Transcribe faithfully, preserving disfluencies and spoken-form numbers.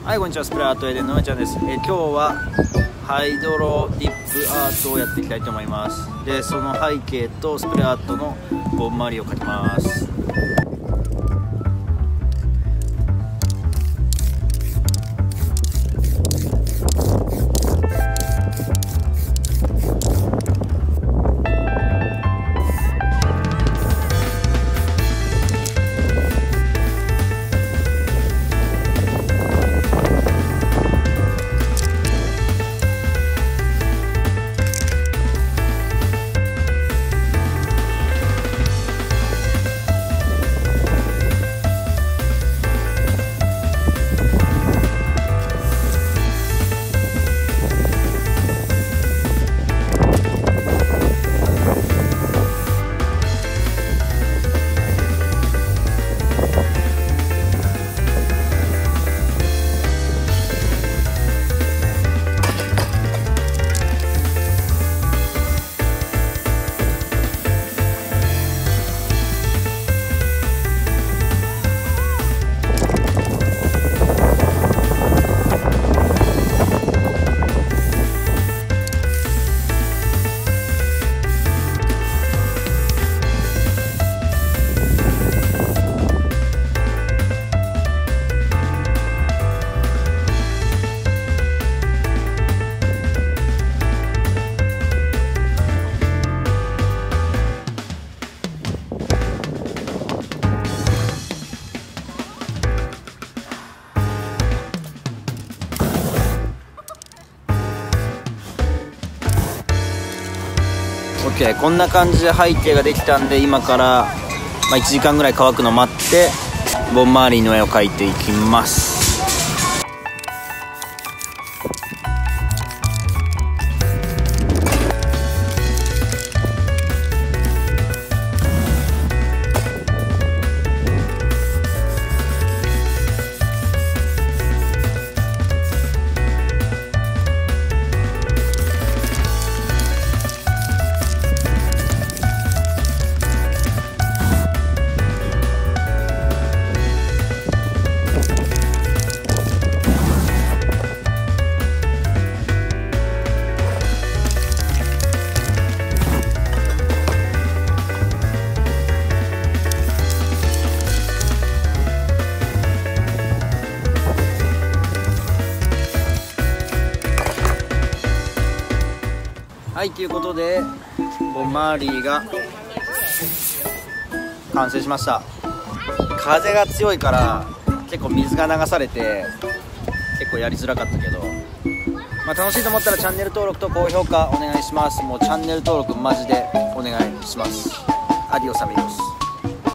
はい、こんにちは。スプレーアートエデンのめちゃんです。え今日はハイドロディップアートをやっていきたいと思います。で、その背景とスプレーアートのボン周りを描きます。OK、こんな感じで背景ができたんで、今から、まあ、いちじかんぐらい乾くの待ってボン周りの絵を描いていきます。はい、ということでボン周りが完成しました。風が強いから結構水が流されて結構やりづらかったけど、まあ、楽しいと思ったらチャンネル登録と高評価お願いします。もうチャンネル登録マジでお願いします。アディオスアミゴス。